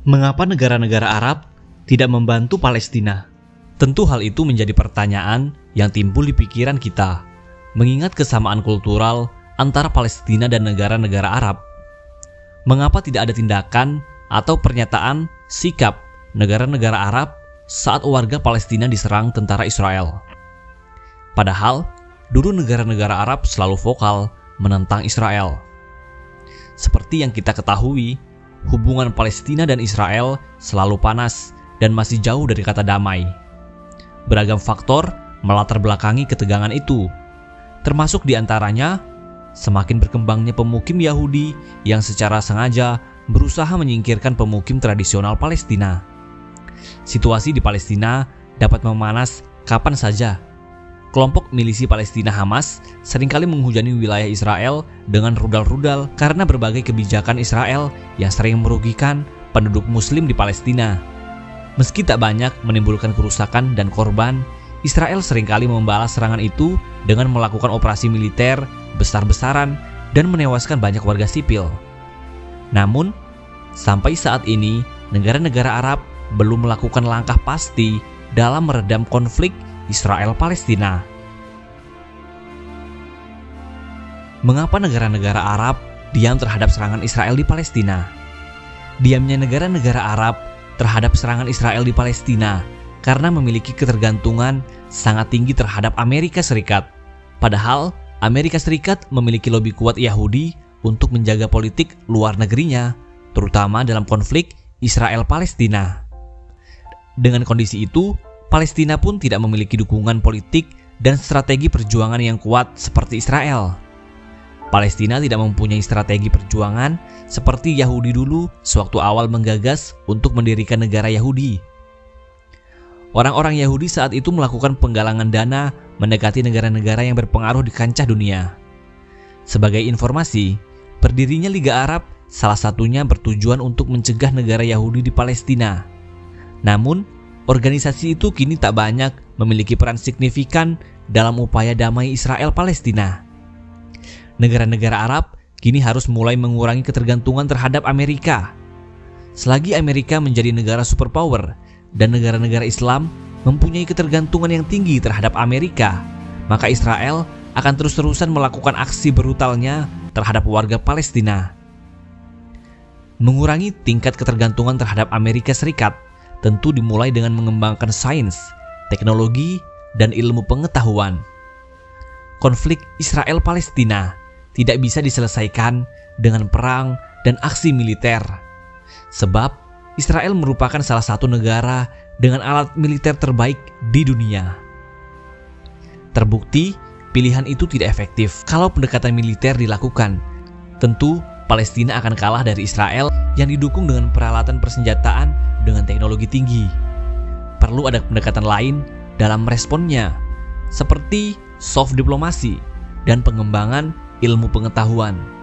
Mengapa negara-negara Arab tidak membantu Palestina? Tentu hal itu menjadi pertanyaan yang timbul di pikiran kita, mengingat kesamaan kultural antara Palestina dan negara-negara Arab. Mengapa tidak ada tindakan atau pernyataan sikap negara-negara Arab saat warga Palestina diserang tentara Israel? Padahal, dulu negara-negara Arab selalu vokal menentang Israel. Seperti yang kita ketahui, hubungan Palestina dan Israel selalu panas dan masih jauh dari kata damai. Beragam faktor melatar belakangi ketegangan itu, termasuk diantaranya semakin berkembangnya pemukim Yahudi yang secara sengaja berusaha menyingkirkan pemukim tradisional Palestina. Situasi di Palestina dapat memanas kapan saja. Kelompok milisi Palestina Hamas seringkali menghujani wilayah Israel dengan rudal-rudal karena berbagai kebijakan Israel yang sering merugikan penduduk Muslim di Palestina. Meski tak banyak menimbulkan kerusakan dan korban, Israel seringkali membalas serangan itu dengan melakukan operasi militer besar-besaran dan menewaskan banyak warga sipil. Namun, sampai saat ini, negara-negara Arab belum melakukan langkah pasti dalam meredam konflik Israel-Palestina. Mengapa negara-negara Arab diam terhadap serangan Israel di Palestina? Diamnya negara-negara Arab terhadap serangan Israel di Palestina karena memiliki ketergantungan sangat tinggi terhadap Amerika Serikat. Padahal, Amerika Serikat memiliki lobi kuat Yahudi untuk menjaga politik luar negerinya, terutama dalam konflik Israel-Palestina. Dengan kondisi itu, Palestina pun tidak memiliki dukungan politik dan strategi perjuangan yang kuat seperti Israel. Palestina tidak mempunyai strategi perjuangan seperti Yahudi dulu sewaktu awal menggagas untuk mendirikan negara Yahudi. Orang-orang Yahudi saat itu melakukan penggalangan dana mendekati negara-negara yang berpengaruh di kancah dunia. Sebagai informasi, berdirinya Liga Arab salah satunya bertujuan untuk mencegah negara Yahudi di Palestina. Namun, organisasi itu kini tak banyak memiliki peran signifikan dalam upaya damai Israel-Palestina. Negara-negara Arab kini harus mulai mengurangi ketergantungan terhadap Amerika. Selagi Amerika menjadi negara superpower dan negara-negara Islam mempunyai ketergantungan yang tinggi terhadap Amerika, maka Israel akan terus-terusan melakukan aksi brutalnya terhadap warga Palestina. Mengurangi tingkat ketergantungan terhadap Amerika Serikat tentu dimulai dengan mengembangkan sains, teknologi, dan ilmu pengetahuan. Konflik Israel-Palestina tidak bisa diselesaikan dengan perang dan aksi militer, sebab Israel merupakan salah satu negara dengan alat militer terbaik di dunia. Terbukti, pilihan itu tidak efektif kalau pendekatan militer dilakukan. Tentu, Palestina akan kalah dari Israel yang didukung dengan peralatan persenjataan dengan teknologi tinggi. Perlu ada pendekatan lain dalam responnya, seperti soft diplomasi dan pengembangan ilmu pengetahuan.